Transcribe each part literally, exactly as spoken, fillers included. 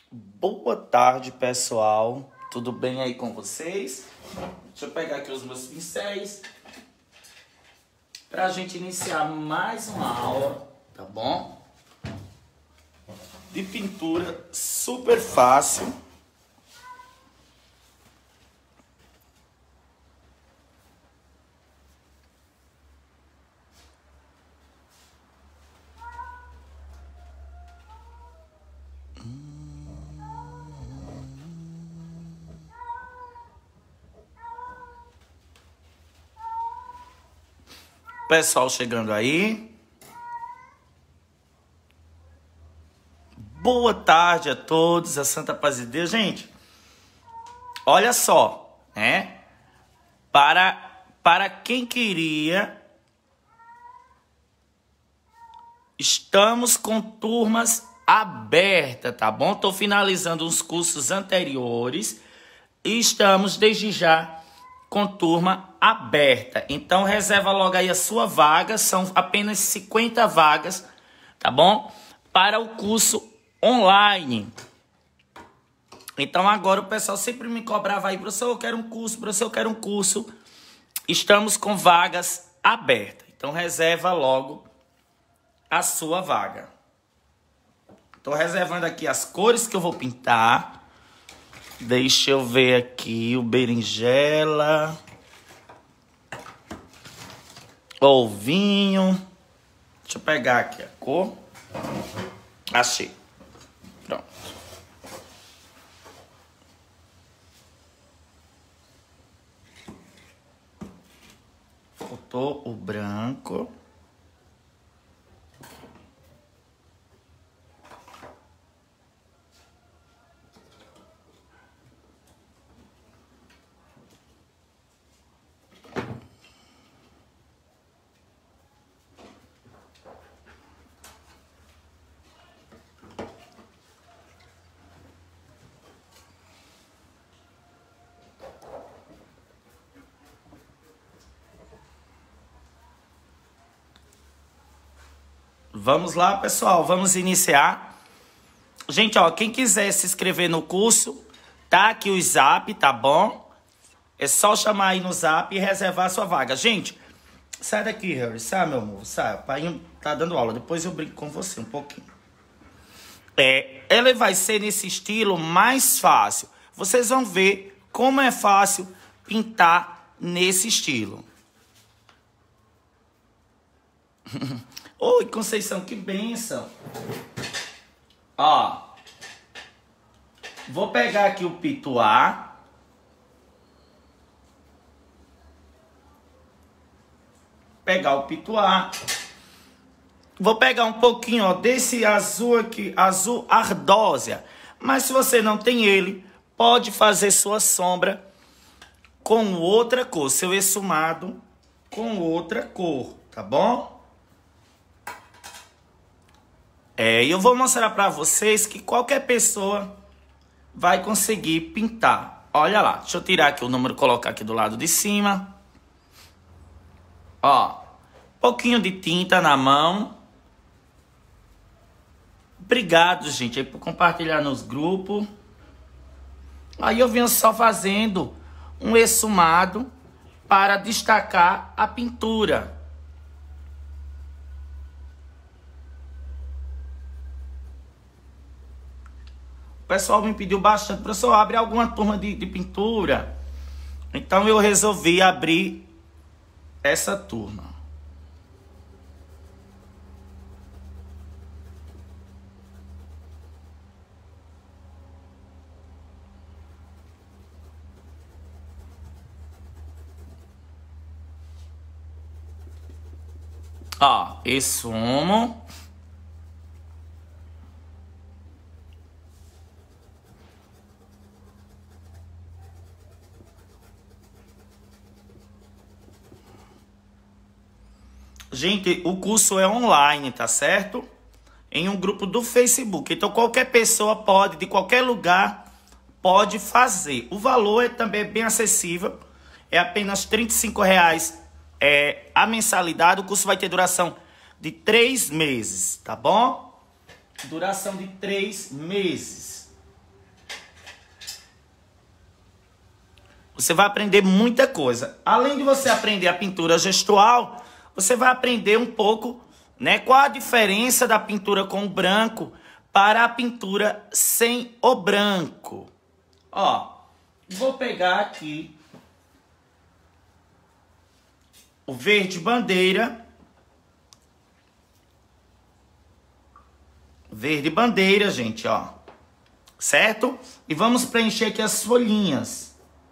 Boa tarde, pessoal. Tudo bem aí com vocês? Deixa eu pegar aqui os meus pincéis para a gente iniciar mais uma aula, tá bom? De pintura super fácil. Pessoal chegando aí. Boa tarde a todos, a Santa Paz de Deus. Gente, olha só, né? Para, para quem queria, estamos com turmas abertas, tá bom? Estou finalizando os cursos anteriores e estamos desde já com turma aberta. Então reserva logo aí a sua vaga, são apenas cinquenta vagas, tá bom? Para o curso online. Então agora o pessoal sempre me cobrava aí, professor, eu quero um curso, professor, eu quero um curso. Estamos com vagas abertas. Então reserva logo a sua vaga. Estou reservando aqui as cores que eu vou pintar. Deixa eu ver aqui o berinjela, o vinho. Deixa eu pegar aqui a cor. Achei. Pronto. Faltou o branco. Vamos lá, pessoal, vamos iniciar. Gente, ó, quem quiser se inscrever no curso, tá aqui o zap, tá bom? É só chamar aí no zap e reservar a sua vaga. Gente, sai daqui, Harry, sai, meu amor, sai. O pai tá dando aula, depois eu brinco com você um pouquinho. É, ele vai ser nesse estilo mais fácil. Vocês vão ver como é fácil pintar nesse estilo. Oi, Conceição, que bênção. Ó, vou pegar aqui o pituá. Pegar o pituá. Vou pegar um pouquinho, ó, desse azul aqui, azul ardósia. Mas se você não tem ele, pode fazer sua sombra com outra cor, seu esfumado com outra cor, tá bom? É, e eu vou mostrar para vocês que qualquer pessoa vai conseguir pintar. Olha lá, deixa eu tirar aqui o número e colocar aqui do lado de cima. Ó, pouquinho de tinta na mão. Obrigado, gente, aí por compartilhar nos grupos. Aí eu venho só fazendo um esfumado para destacar a pintura. O pessoal me pediu bastante, professor, abre alguma turma de, de pintura. Então eu resolvi abrir essa turma. Ó, esfumo. Gente, o curso é online, tá certo? Em um grupo do Facebook. Então, qualquer pessoa pode, de qualquer lugar, pode fazer. O valor é também bem acessível. É apenas trinta e cinco reais é, a mensalidade. O curso vai ter duração de três meses, tá bom? Duração de três meses. você vai aprender muita coisa. Além de você aprender a pintura gestual, você vai aprender um pouco, né, qual a diferença da pintura com o branco para a pintura sem o branco. Ó, vou pegar aqui o verde bandeira. Verde bandeira, gente, ó. Certo? E vamos preencher aqui as folhinhas.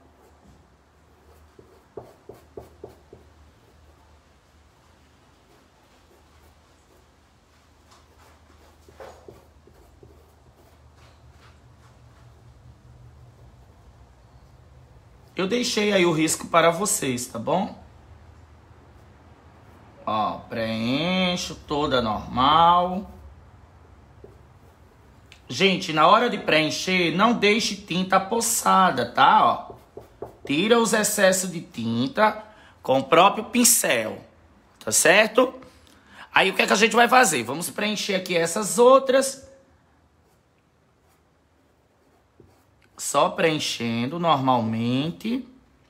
Eu deixei aí o risco para vocês, tá bom? Ó, preencho toda normal. Gente, na hora de preencher, não deixe tinta poçada, tá? Ó, tira os excessos de tinta com o próprio pincel, tá certo? Aí o que é que a gente vai fazer? Vamos preencher aqui essas outras. Só preenchendo normalmente.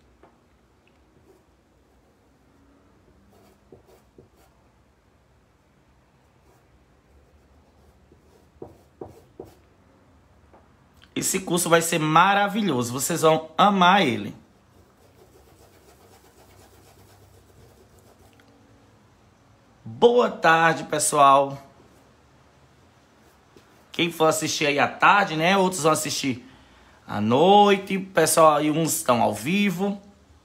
Esse curso vai ser maravilhoso. Vocês vão amar ele. Boa tarde, pessoal. Quem for assistir aí à tarde, né? Outros vão assistir à noite. Pessoal, aí uns estão ao vivo.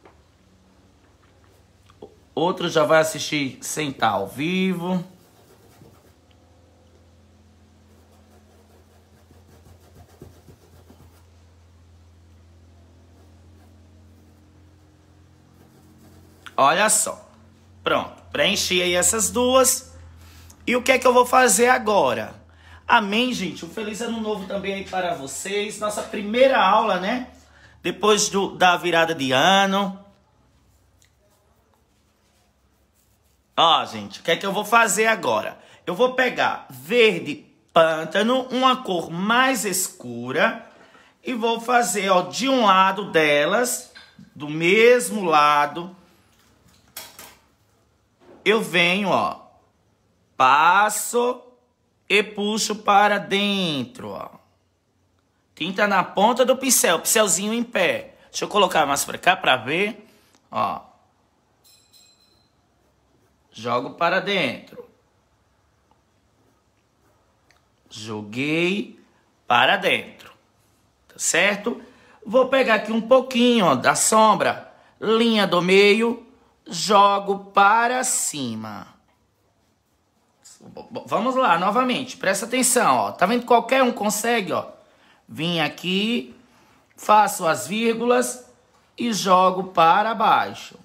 Outros já vai assistir sem estar ao vivo. Olha só. Pronto. Preenchi aí essas duas. E o que é que eu vou fazer agora? Amém, gente? Um feliz ano novo também aí para vocês. Nossa primeira aula, né? Depois do, da virada de ano. Ó, gente, o que é que eu vou fazer agora? Eu vou pegar verde pântano, uma cor mais escura. E vou fazer, ó, de um lado delas, do mesmo lado. Eu venho, ó. Passo e puxo para dentro, ó. Tinta na ponta do pincel, pincelzinho em pé. Deixa eu colocar mais pra cá pra ver, ó. Jogo para dentro. Joguei para dentro. Tá certo? Vou pegar aqui um pouquinho, ó, da sombra. Linha do meio. Jogo para cima. Vamos lá, novamente. Presta atenção, ó. Tá vendo que qualquer um consegue, ó. Vim aqui, faço as vírgulas e jogo para baixo.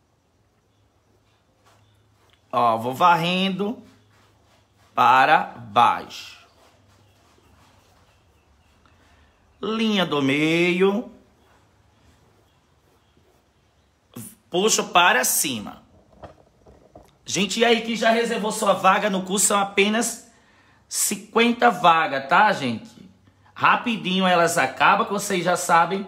Ó, vou varrendo para baixo. Linha do meio. Puxo para cima. Gente, e aí que já reservou sua vaga no curso, são apenas cinquenta vagas, tá, gente? Rapidinho elas acabam, que vocês já sabem,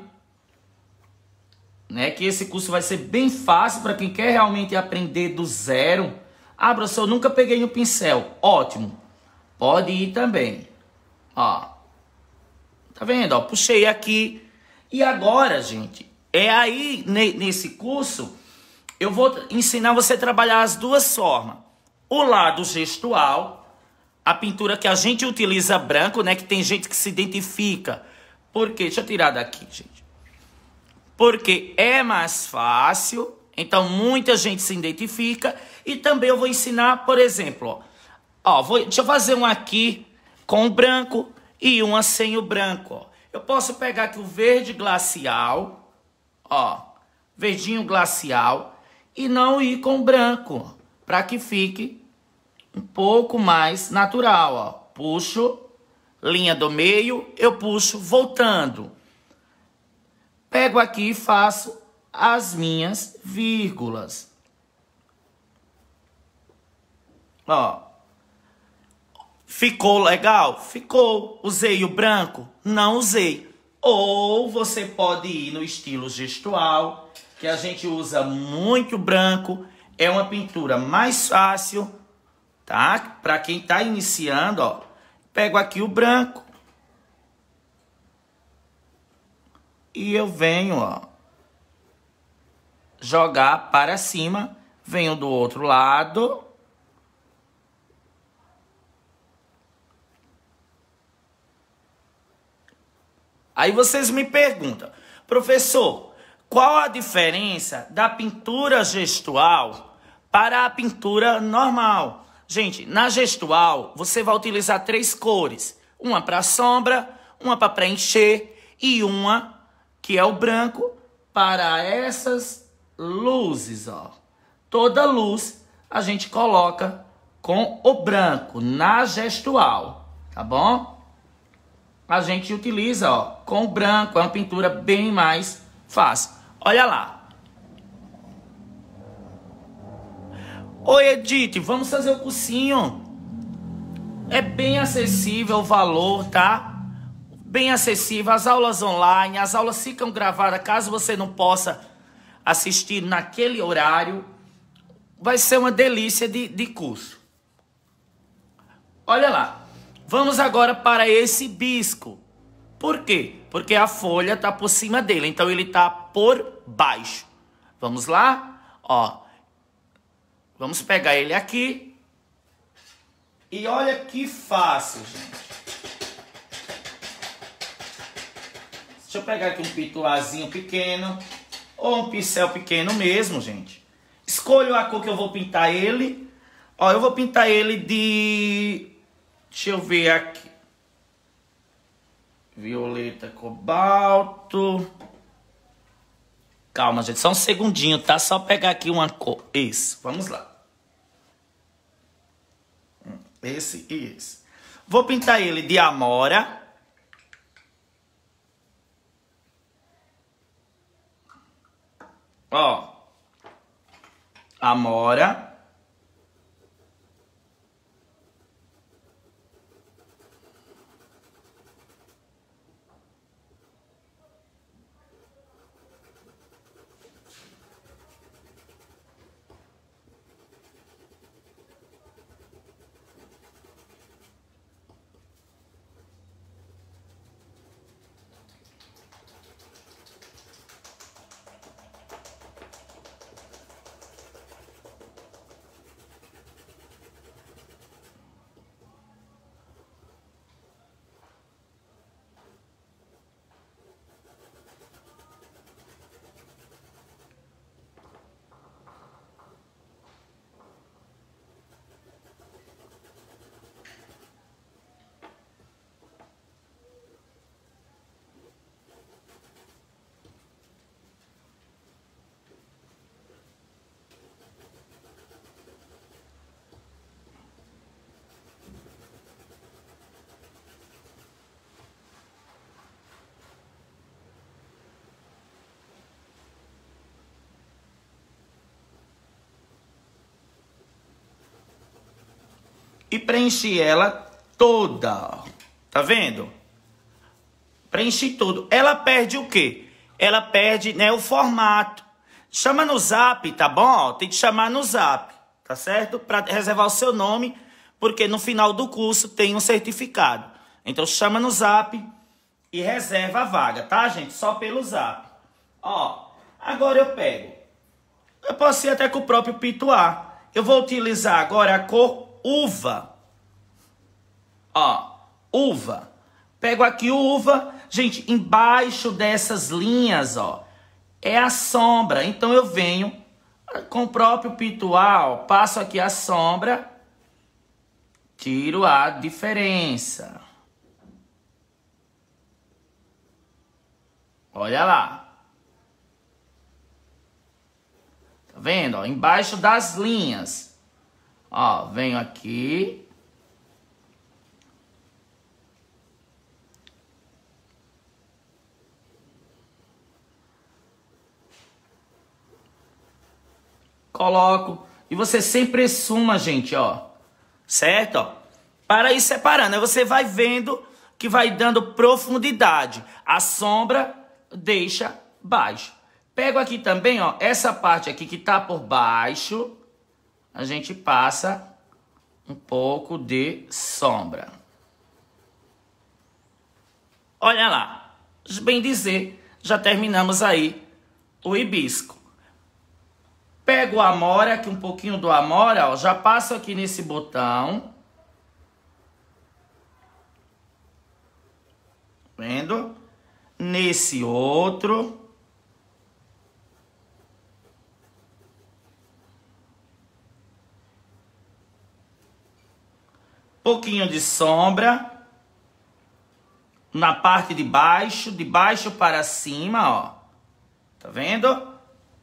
né, que esse curso vai ser bem fácil para quem quer realmente aprender do zero. Ah, professor, eu nunca peguei no pincel. Ótimo. Pode ir também. Ó. Tá vendo? Ó, puxei aqui. E agora, gente, é aí, nesse curso, eu vou ensinar você a trabalhar as duas formas. O lado gestual, a pintura que a gente utiliza branco, né? Que tem gente que se identifica. Por quê? Deixa eu tirar daqui, gente. Porque é mais fácil, então muita gente se identifica. E também eu vou ensinar, por exemplo, ó, ó vou, deixa eu fazer um aqui com o branco e uma sem o branco, ó. Eu posso pegar aqui o verde glacial, ó, verdinho glacial, e não ir com branco, para que fique um pouco mais natural, ó. Puxo, linha do meio, eu puxo voltando. Pego aqui e faço as minhas vírgulas. Ó. Ficou legal? Ficou. Usei o branco? Não usei. Ou você pode ir no estilo gestual, que a gente usa muito branco. É uma pintura mais fácil, tá? Para quem tá iniciando, ó. Pego aqui o branco. E eu venho, ó, jogar para cima. Venho do outro lado. Aí vocês me perguntam, professor, qual a diferença da pintura gestual para a pintura normal? Gente, na gestual, você vai utilizar três cores. Uma para sombra, uma para preencher e uma, que é o branco, para essas luzes, ó. Toda luz a gente coloca com o branco na gestual, tá bom? A gente utiliza, ó, com o branco, é uma pintura bem mais fácil. Olha lá. Oi, Edith, vamos fazer o cursinho. É bem acessível o valor, tá? Bem acessível, as aulas online, as aulas ficam gravadas, caso você não possa assistir naquele horário. Vai ser uma delícia de, de curso. Olha lá. Vamos agora para esse bisco. Por quê? Porque a folha está por cima dele, então ele está por baixo. Vamos lá? Ó. Vamos pegar ele aqui. E olha que fácil, gente. Deixa eu pegar aqui um pituazinho pequeno. Ou um pincel pequeno mesmo, gente. Escolho a cor que eu vou pintar ele. Ó, eu vou pintar ele de... Deixa eu ver aqui. Violeta, cobalto. Calma, gente. Só um segundinho, tá? Só pegar aqui uma cor. Isso. Vamos lá. Esse e esse. Vou pintar ele de amora. Ó. Amora. E preenchi ela toda. Tá vendo? Preenchi tudo. Ela perde o quê? Ela perde, né, o formato. Chama no zap, tá bom? Tem que chamar no zap, tá certo? Para reservar o seu nome, porque no final do curso tem um certificado. Então chama no zap e reserva a vaga, tá, gente? Só pelo zap. Ó, agora eu pego. Eu posso ir até com o próprio pituá. Eu vou utilizar agora a cor uva. Ó, uva. Pego aqui o uva. Gente, embaixo dessas linhas, ó, é a sombra. Então eu venho com o próprio pituá, ó, passo aqui a sombra, tiro a diferença. Olha lá. Tá vendo? Ó, embaixo das linhas. Ó, venho aqui. Coloco. E você sempre suma, gente, ó. Certo? Ó. Para ir separando. Aí você vai vendo que vai dando profundidade. A sombra deixa baixo. Pego aqui também, ó, essa parte aqui que tá por baixo, a gente passa um pouco de sombra. Olha lá, bem dizer, já terminamos aí o hibisco. Pego o amora, aqui um pouquinho do amora, ó, já passo aqui nesse botão. Vendo? Nesse outro. Pouquinho de sombra. Na parte de baixo, de baixo para cima, ó. Tá vendo?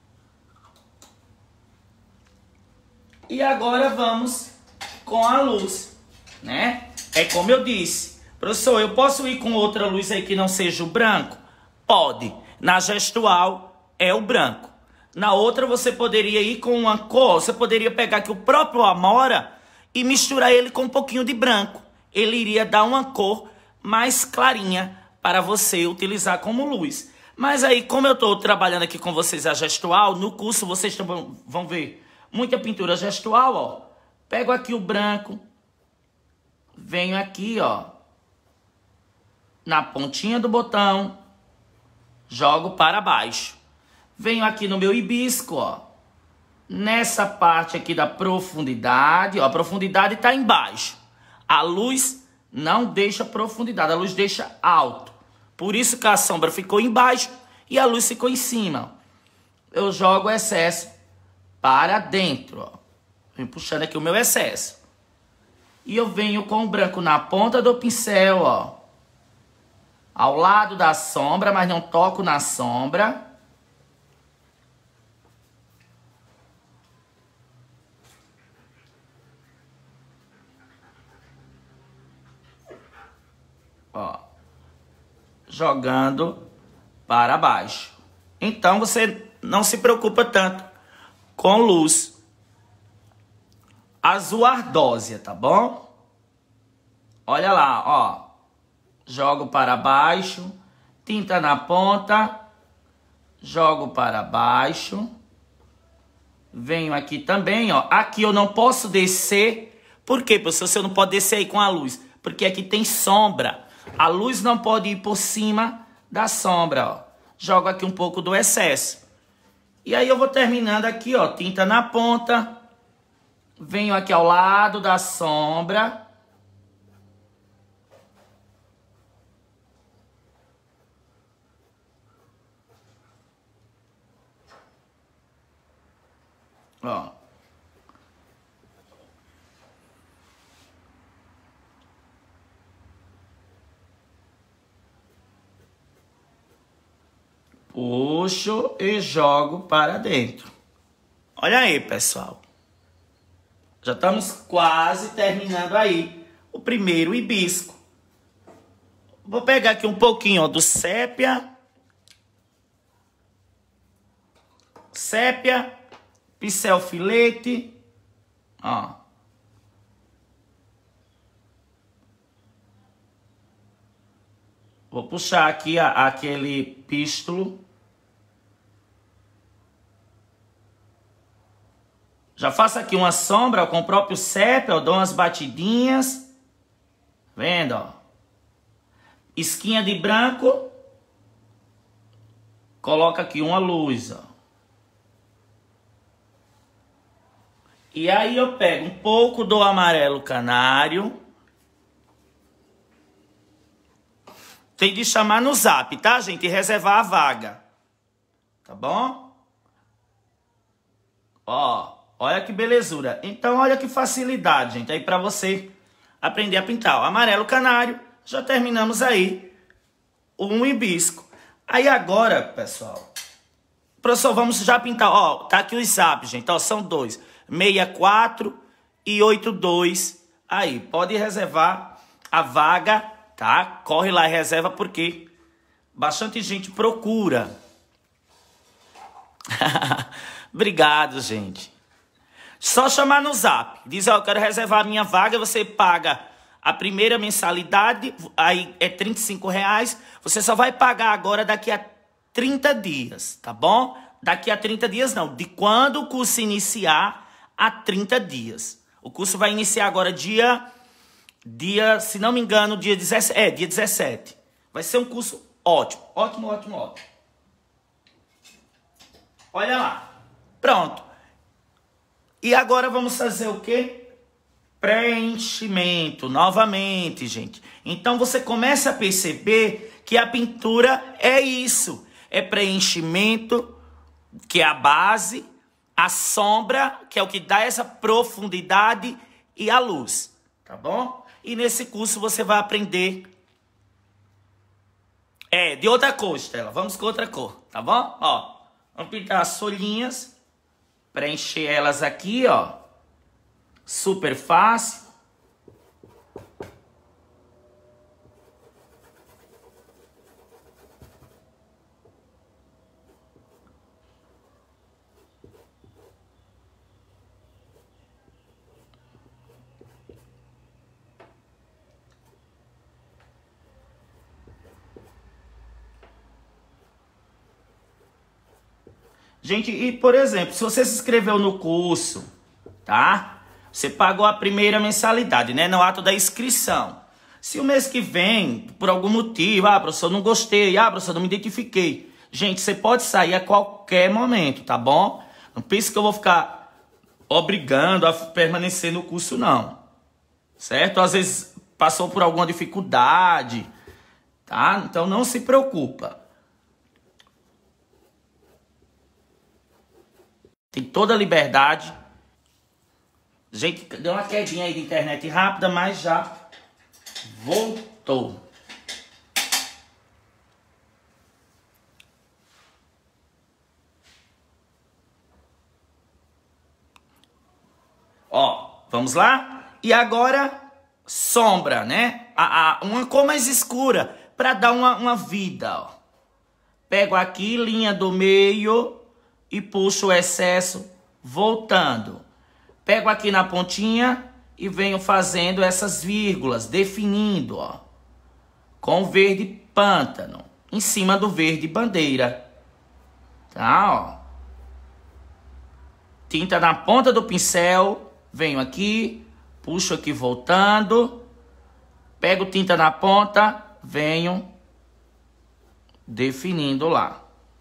E agora vamos com a luz, né? É como eu disse. Professor, eu posso ir com outra luz aí que não seja o branco? Pode. Na gestual é o branco. Na outra você poderia ir com uma cor. Você poderia pegar aqui o próprio amora e misturar ele com um pouquinho de branco. Ele iria dar uma cor mais clarinha para você utilizar como luz. Mas aí, como eu estou trabalhando aqui com vocês a gestual, no curso vocês também vão ver muita pintura gestual, ó. Pego aqui o branco, venho aqui, ó, na pontinha do botão, jogo para baixo. Venho aqui no meu hibisco, ó, nessa parte aqui da profundidade, ó, a profundidade está embaixo. A luz não deixa profundidade, a luz deixa alto. Por isso que a sombra ficou embaixo e a luz ficou em cima. Eu jogo o excesso para dentro, ó. Venho puxando aqui o meu excesso. E eu venho com o branco na ponta do pincel, ó, ao lado da sombra, mas não toco na sombra. Ó, jogando para baixo. Então você não se preocupa tanto com luz azul ardósia, tá bom? Olha lá, ó. Jogo para baixo, tinta na ponta, jogo para baixo. Venho aqui também, ó. Aqui eu não posso descer. Por quê, professor? Você não pode descer aí com a luz. Porque aqui tem sombra. A luz não pode ir por cima da sombra, ó. Jogo aqui um pouco do excesso. E aí eu vou terminando aqui, ó. Tinta na ponta. Venho aqui ao lado da sombra. Ó. Puxo e jogo para dentro. Olha aí, pessoal. Já estamos quase terminando aí o primeiro hibisco. Vou pegar aqui um pouquinho, ó, do sépia. Sépia. Pincel filete. Ó. Vou puxar aqui a, aquele pístulo. Já faço aqui uma sombra ó, com o próprio sépia, eu dou umas batidinhas. Vendo, ó. Esquinha de branco. Coloca aqui uma luz, ó. E aí eu pego um pouco do amarelo canário. Tem de chamar no zap, tá, gente? E reservar a vaga. Tá bom? Ó. Olha que belezura. Então, olha que facilidade, gente. Aí pra você aprender a pintar. O amarelo canário. Já terminamos aí um hibisco. Aí agora, pessoal. Professor, vamos já pintar. Ó, tá aqui os zaps, gente. Ó, são dois. sessenta e quatro e oitenta e dois. Aí, pode reservar a vaga, tá? Corre lá e reserva porque bastante gente procura. Obrigado, gente. Só chamar no zap. Diz, ó, eu quero reservar a minha vaga, você paga A primeira mensalidade aí é trinta e cinco reais. Você só vai pagar agora daqui a trinta dias, tá bom? Daqui a trinta dias não, de quando o curso iniciar a trinta dias. O curso vai iniciar agora dia, dia se não me engano, dia dezessete. É, dia dezessete. Vai ser um curso ótimo, ótimo, ótimo, ótimo. Olha lá. Pronto. E agora vamos fazer o quê? Preenchimento, novamente, gente. Então você começa a perceber que a pintura é isso. É preenchimento, que é a base, a sombra, que é o que dá essa profundidade, e a luz, tá bom? E nesse curso você vai aprender... É, de outra cor, Estela. Vamos com outra cor, tá bom? Ó, vamos pintar as folhinhas, preencher elas aqui, ó. Super fácil. Gente, e por exemplo, se você se inscreveu no curso, tá? Você pagou a primeira mensalidade, né? No ato da inscrição. Se o mês que vem, por algum motivo, ah, professor, não gostei, ah, professor, não me identifiquei. Gente, você pode sair a qualquer momento, tá bom? Não pense que eu vou ficar obrigando a permanecer no curso, não. Certo? Às vezes passou por alguma dificuldade, tá? Então não se preocupa. Tem toda a liberdade. Gente, deu uma quedinha aí de internet rápida, mas já voltou. Ó, vamos lá? E agora, sombra, né? A, a, uma cor mais escura, para dar uma, uma vida, ó. Pego aqui, linha do meio e puxo o excesso, voltando. Pego aqui na pontinha e venho fazendo essas vírgulas, definindo, ó, com verde pântano, em cima do verde bandeira. Tá, ó. Tinta na ponta do pincel, venho aqui, puxo aqui voltando, pego tinta na ponta, venho definindo lá.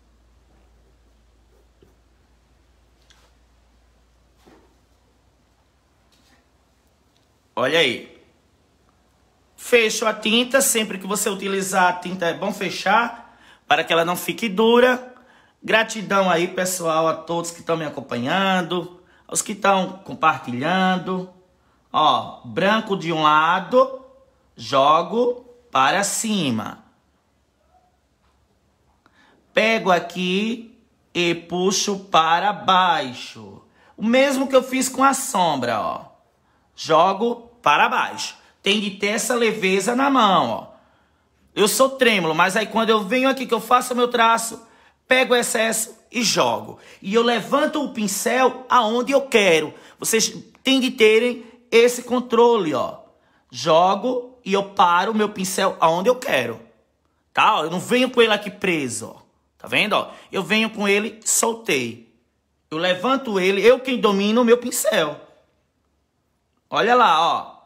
Olha aí. Fecho a tinta. Sempre que você utilizar a tinta é bom fechar, para que ela não fique dura. Gratidão aí, pessoal, a todos que estão me acompanhando, aos que estão compartilhando. Ó, branco de um lado, jogo para cima. Pego aqui e puxo para baixo. O mesmo que eu fiz com a sombra, ó. Jogo para baixo. Tem de ter essa leveza na mão, ó. Eu sou trêmulo, mas aí quando eu venho aqui que eu faço o meu traço, pego o excesso e jogo. E eu levanto o pincel aonde eu quero. Vocês têm de terem esse controle, ó. Jogo e eu paro o meu pincel aonde eu quero. Tá? Eu não venho com ele aqui preso, ó. Tá vendo, ó? Eu venho com ele, soltei. Eu levanto ele, eu quem domino o meu pincel. Olha lá, ó.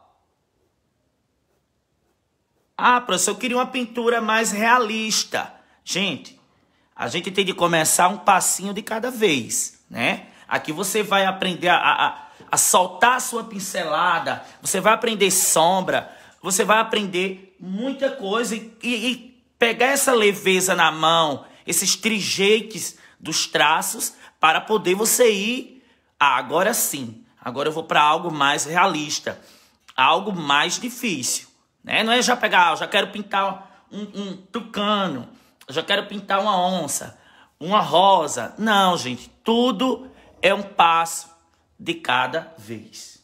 Ah, professor, eu queria uma pintura mais realista. Gente, a gente tem de começar um passinho de cada vez, né? Aqui você vai aprender a, a, a soltar a sua pincelada, você vai aprender sombra, você vai aprender muita coisa e, e, e pegar essa leveza na mão, esses trejeitos dos traços, para poder você ir, ah, agora sim, agora eu vou para algo mais realista, algo mais difícil, né? Não é já pegar, eu já quero pintar um, um tucano, eu já quero pintar uma onça, uma rosa. Não, gente, tudo é um passo de cada vez.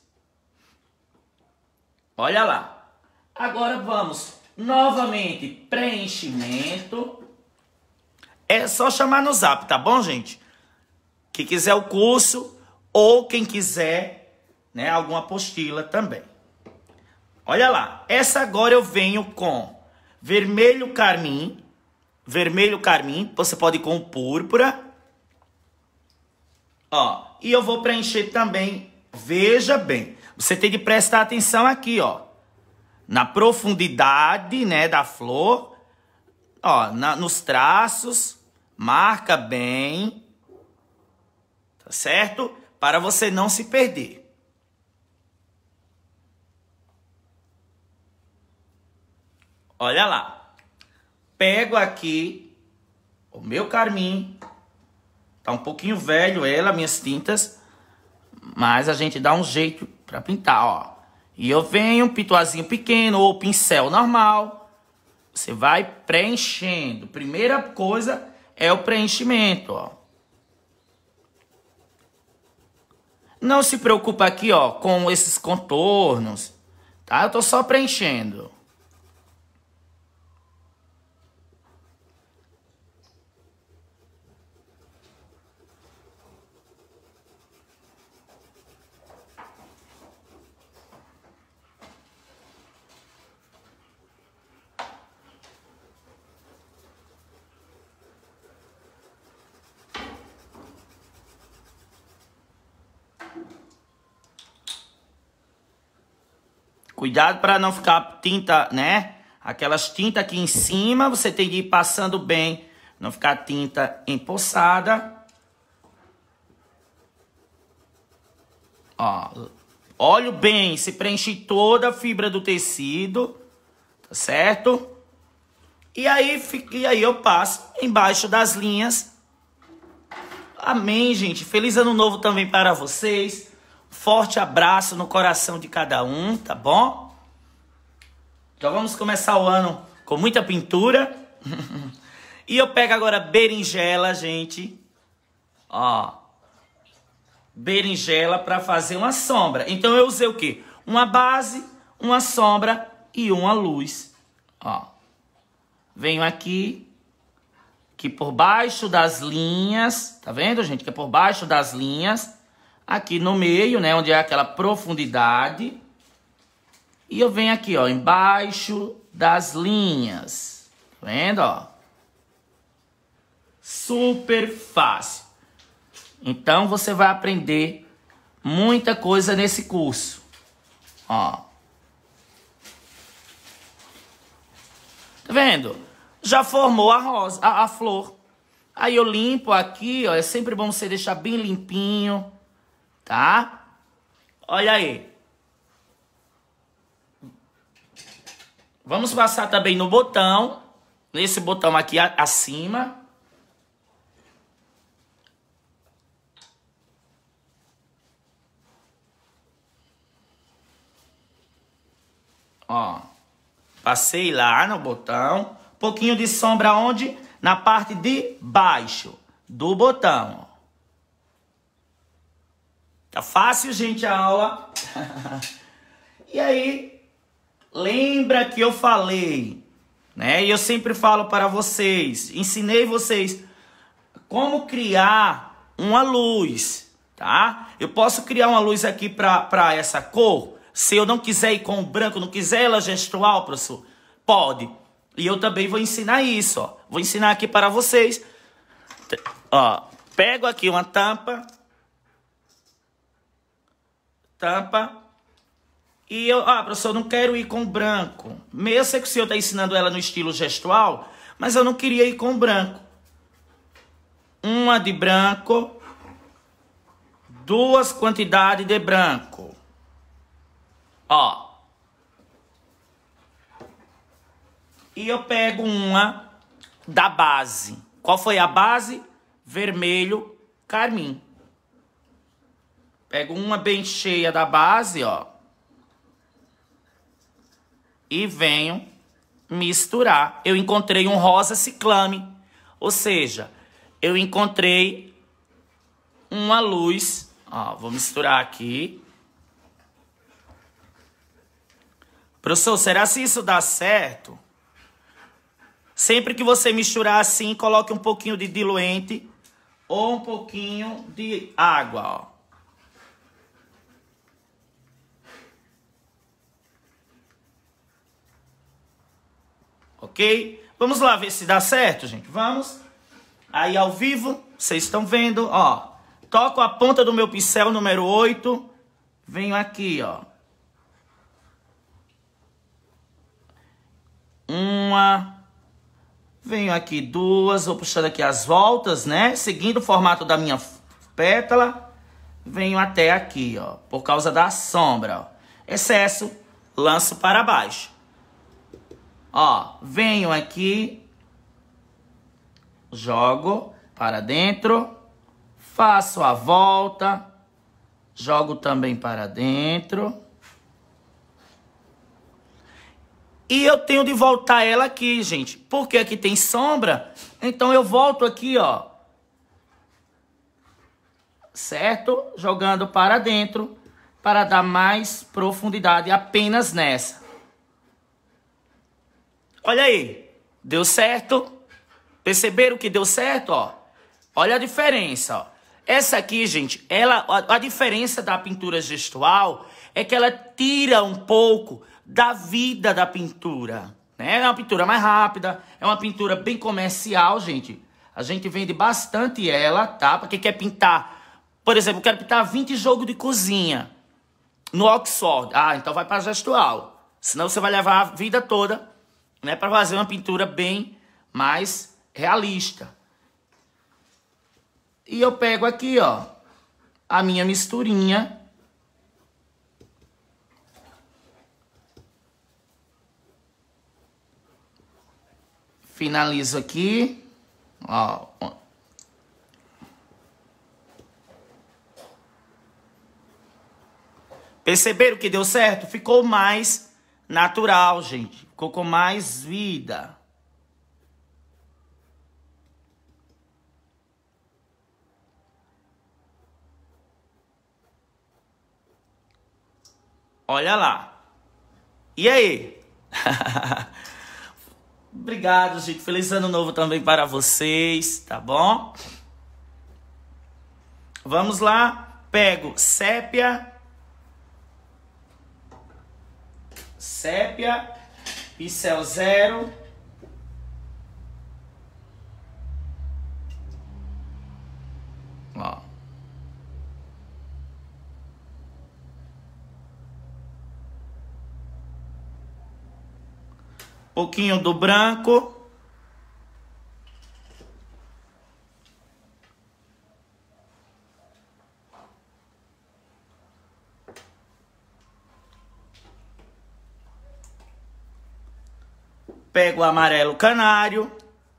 Olha lá. Agora vamos novamente, preenchimento. É só chamar no zap, tá bom, gente? Quem quiser o curso ou quem quiser, né, alguma apostila também. Olha lá. Essa agora eu venho com vermelho carmim. Vermelho carmim. Você pode ir com púrpura. Ó. E eu vou preencher também. Veja bem. Você tem que prestar atenção aqui, ó. Na profundidade, né, da flor. Ó, na, nos traços. Marca bem. Tá certo? Para você não se perder. Olha lá. Pego aqui o meu carmim. Tá um pouquinho velho ela, minhas tintas. Mas a gente dá um jeito pra pintar, ó. E eu venho um pituazinho pequeno ou pincel normal. Você vai preenchendo. Primeira coisa é o preenchimento, ó. Não se preocupa aqui, ó, com esses contornos, tá? Eu tô só preenchendo. Cuidado para não ficar tinta, né? Aquelas tintas aqui em cima, você tem que ir passando bem. Não ficar tinta empoçada. Ó, olho bem, se preenche toda a fibra do tecido. Tá certo? E aí, e aí eu passo embaixo das linhas. Amém, gente. Feliz ano novo também para vocês. Forte abraço no coração de cada um, tá bom? Já vamos começar o ano com muita pintura. E eu pego agora berinjela, gente. Ó. Berinjela para fazer uma sombra. Então eu usei o quê? Uma base, uma sombra e uma luz. Ó. Venho aqui. Aqui por baixo das linhas. Tá vendo, gente? Que é por baixo das linhas. Aqui no meio, né? Onde é aquela profundidade. E eu venho aqui, ó. Embaixo das linhas. Tá vendo, ó? Super fácil. Então, você vai aprender muita coisa nesse curso. Ó. Tá vendo? Já formou a rosa, a, a flor. Aí eu limpo aqui, ó. É sempre bom você deixar bem limpinho. Tá? Olha aí. Vamos passar também no botão. Nesse botão aqui acima. Ó. Passei lá no botão. Um pouquinho de sombra onde? Na parte de baixo do botão. Tá fácil, gente, a aula. E aí, lembra que eu falei, né? E eu sempre falo para vocês, ensinei vocês como criar uma luz, tá? Eu posso criar uma luz aqui para essa cor. Se eu não quiser ir com o branco, não quiser ela gestual, professor, pode. E eu também vou ensinar isso, ó. Vou ensinar aqui para vocês. Ó, pego aqui uma tampa. Tampa. E eu, ah, professor, eu não quero ir com branco. Eu sei que o senhor está ensinando ela no estilo gestual, mas eu não queria ir com branco. Uma de branco. Duas quantidades de branco. Ó. E eu pego uma da base. Qual foi a base? Vermelho, carmim. Pego uma bem cheia da base, ó. E venho misturar. Eu encontrei um rosa ciclame. Ou seja, eu encontrei uma luz. Ó, vou misturar aqui. Professor, será se isso dá certo? Sempre que você misturar assim, coloque um pouquinho de diluente ou um pouquinho de água, ó. ok? Vamos lá ver se dá certo, gente. Vamos. Aí, ao vivo, vocês estão vendo, ó. Toco a ponta do meu pincel número oito. Venho aqui, ó. Uma. Venho aqui duas. Vou puxando aqui as voltas, né? Seguindo o formato da minha pétala. Venho até aqui, ó. Por causa da sombra, ó. Excesso, lanço para baixo. Ó, venho aqui. Jogo para dentro. Faço a volta. Jogo também para dentro. E eu tenho de voltar ela aqui, gente. Porque aqui tem sombra. Então eu volto aqui, ó. Certo? Jogando para dentro. Para dar mais profundidade apenas nessa. Olha aí. Deu certo? Perceberam que deu certo, ó? Olha a diferença, ó. Essa aqui, gente, ela, a, a diferença da pintura gestual é que ela tira um pouco da vida da pintura, né? É uma pintura mais rápida, é uma pintura bem comercial, gente. A gente vende bastante ela, tá? Pra quem quer pintar, por exemplo, eu quero pintar vinte jogos de cozinha no Oxford. Ah, então vai pra gestual. Senão você vai levar a vida toda, né? Pra fazer uma pintura bem mais realista. E eu pego aqui, ó, a minha misturinha. Finalizo aqui, ó. Perceberam que deu certo? Ficou mais natural, gente. Ficou com mais vida. Olha lá. E aí? Obrigado, gente. Feliz ano novo também para vocês, tá bom? Vamos lá. Pego sépia. Sépia. Pincel zero. Ó. Pouquinho do branco. Pego o amarelo canário.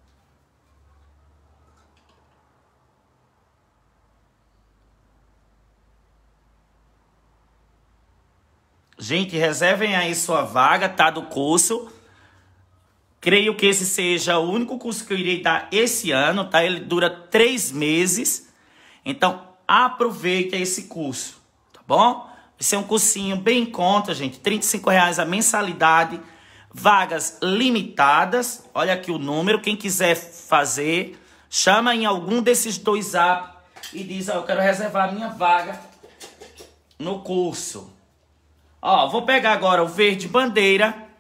Gente, reservem aí sua vaga, tá? Do curso. Creio que esse seja o único curso que eu irei dar esse ano, tá? Ele dura três meses. Então, aproveita esse curso, tá bom? Vai ser um cursinho bem em conta, gente. trinta e cinco reais a mensalidade. Vagas limitadas. Olha aqui o número. Quem quiser fazer, chama em algum desses dois apps e diz, ó, eu quero reservar a minha vaga no curso. Ó, vou pegar agora o verde bandeira.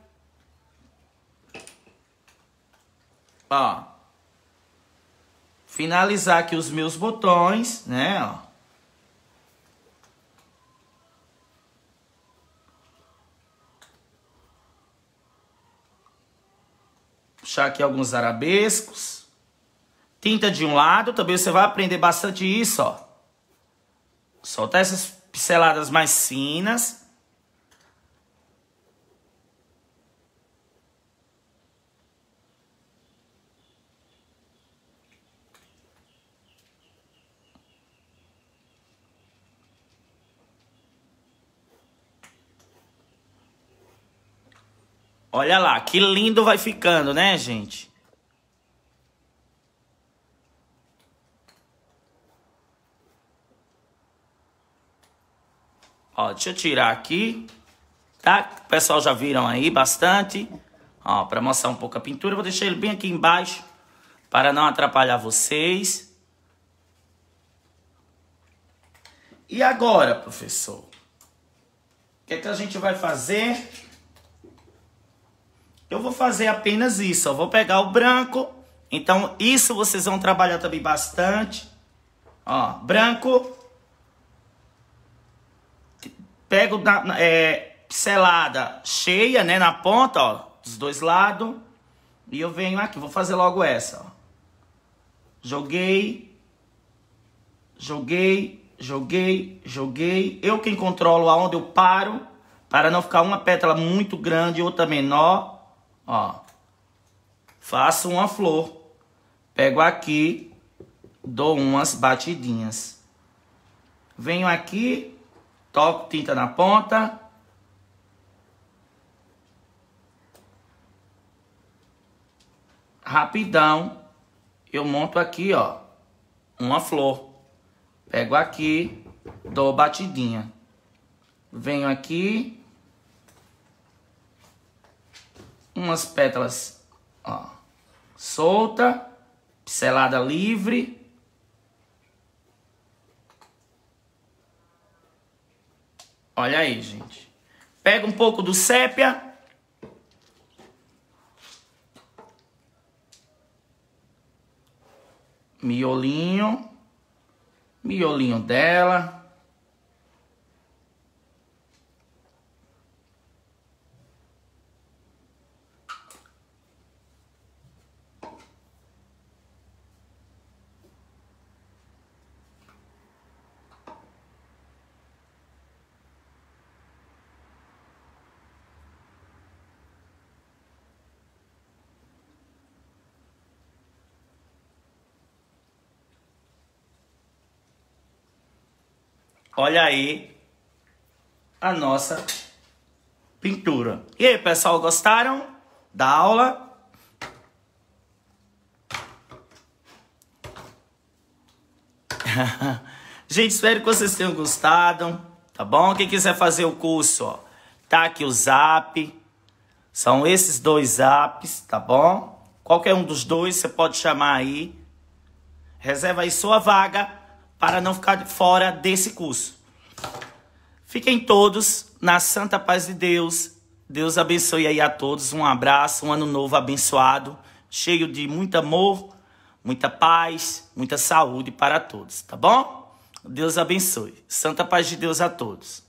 Ó, finalizar aqui os meus botões, né, ó. Puxar aqui alguns arabescos. Tinta de um lado, também você vai aprender bastante isso, ó. Soltar essas pinceladas mais finas. Olha lá, que lindo vai ficando, né, gente? Ó, deixa eu tirar aqui, tá? O pessoal já viram aí bastante. Ó, pra mostrar um pouco a pintura, eu vou deixar ele bem aqui embaixo, para não atrapalhar vocês. E agora, professor? O que é que a gente vai fazer? eu vou fazer apenas isso. Eu vou pegar o branco. Então, isso vocês vão trabalhar também bastante. Ó, branco. Pego na, é, pincelada cheia, né, na ponta, ó, dos dois lados. E eu venho aqui, vou fazer logo essa, ó. Joguei. Joguei, joguei, joguei. Eu quem controlo aonde eu paro, para não ficar uma pétala muito grande e outra menor. Ó. Faço uma flor. Pego aqui, dou umas batidinhas. Venho aqui, toco tinta na ponta. Rapidão, eu monto aqui, ó, uma flor. Pego aqui, dou batidinha. Venho aqui. Umas pétalas, ó, solta. Pincelada livre. Olha aí, gente. Pega um pouco do sépia. Miolinho. Miolinho dela. Olha aí a nossa pintura. E aí, pessoal, gostaram da aula? Gente, espero que vocês tenham gostado, tá bom? Quem quiser fazer o curso, ó, tá aqui o zap. São esses dois zaps, tá bom? Qualquer um dos dois, você pode chamar aí. Reserva aí sua vaga para não ficar fora desse curso. Fiquem todos na santa paz de Deus. Deus abençoe aí a todos. Um abraço, um ano novo abençoado, cheio de muito amor, muita paz, muita saúde para todos, tá bom? Deus abençoe. Santa paz de Deus a todos.